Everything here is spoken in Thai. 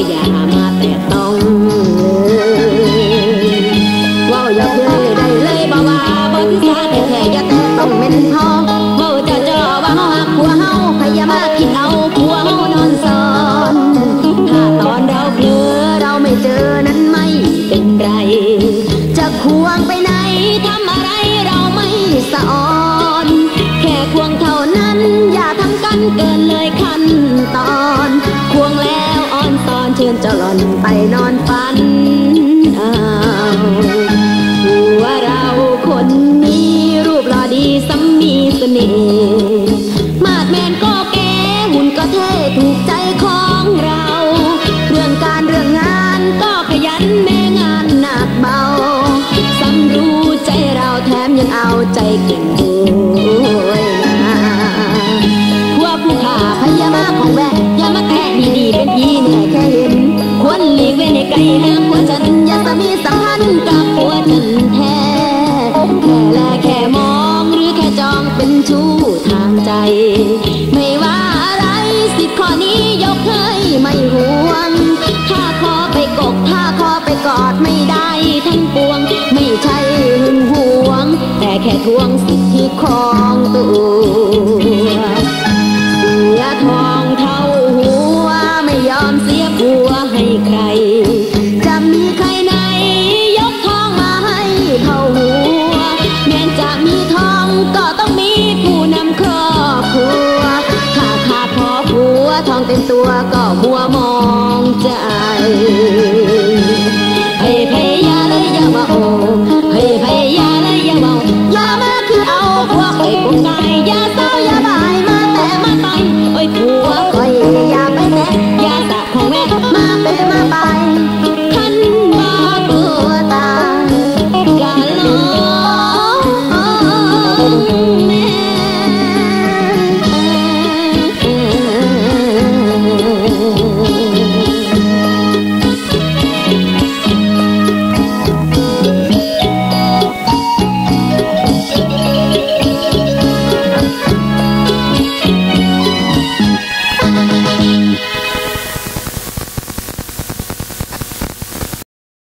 อย่ามาแตะต้องว่าอย่าเพื่อได้เลยบ่ว่าบ่ที่สาแต่แค่อย่าแตะต้องเม็นพอว่าจะจ่อว่าเฮาหักผัวเฮาใครอย่ามาคิดเอาผัวเฮานอนซ้อนถ้าตอนเราเผลอเราไม่เจอนั้นไม่เป็นไรจะควงไปไหนทำอะไรเราไม่สะอ่อนแค่ควงเท่านั้นอย่าทำกันเกินเลยขั้นตอนควงแล้วอ่อนตอนเชิญเจ้าหล่อนไปนอนฝันผัวเราคนนี้รูปหล่อดีสัมมีเสน่ห์มาดแมนก็แก่หุ่นก็เท่ถูกใจของเราเรื่องการเรื่องงานก็ขยันแม่งานหนักเบาสำรู้ใจเราแถมยังเอาใจเก่งด้วยนะพวกผู้ขาพยามาของแม่อย่ามาแตะดีๆเป็นพี่เนี่ยแค่เห็นควรหลีกเว้นให้ไกลห่างผัวฉันอย่าสามีสัมพันธ์กับผัวฉันแท้แค่แลแค่มองหรือแค่จองเป็นชู้ทางใจไม่ว่าอะไรสิทธิ์ข้อนี้ยกให้ไม่ห่วงถ้าขอไปกกถ้าขอไปกอดไม่